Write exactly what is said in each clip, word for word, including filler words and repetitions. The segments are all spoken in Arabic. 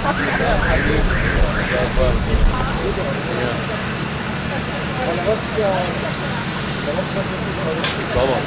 طبعا.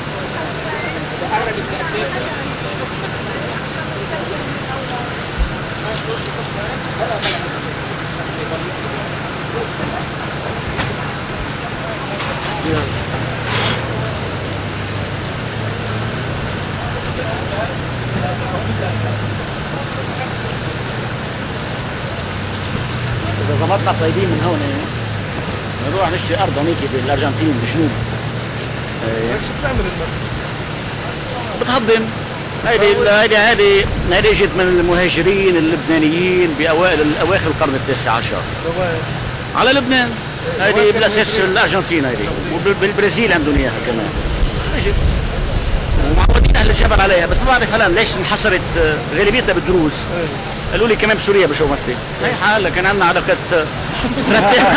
إذا ظبطنا طيبين من هون نروح نشتري أرض هونيك بالأرجنتين بجنوب. شو بتعمل المرة؟ بتهضم. هيدي هيدي هيدي هيدي اجت من المهاجرين اللبنانيين باوائل اواخر القرن التاسع عشر على لبنان. هيدي بالاساس الارجنتين هيدي، وبالبرازيل عندهم اياها كمان. اجت ومعودين اهل الجبل عليها، بس ما بعرف هلا ليش انحصرت غالبيتها بالدروز. قالوا لي كمان بسوريا بشو متي. هي حال كان عندنا علاقات استراتيجية.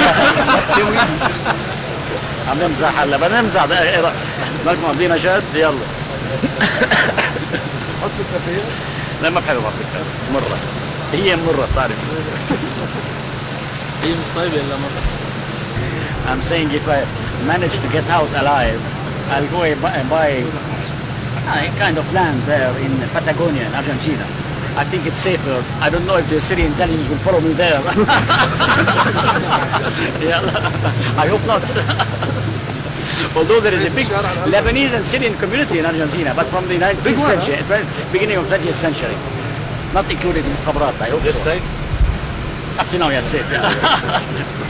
عم نمزح هلا، بدنا نمزح دقائق. بدكم عاملينها جد؟ يلا. حط سكر فيها؟ لا ما بحب احط سكر، مرة. هي مرة بتعرف. هي مش طيبة إلا مرة. I'm saying if I manage to get out alive, I'll go and buy a kind of land there in Patagonia, in Argentina. I think it's safer. I don't know if the Syrian intelligence will follow me there. Yeah, I hope not. Although there is a big Lebanese and Syrian community in Argentina, but from the nineteenth century, beginning of twentieth century, not included in Khabrat. I hope They're so. safe? Up to now, yes, safe. Yeah.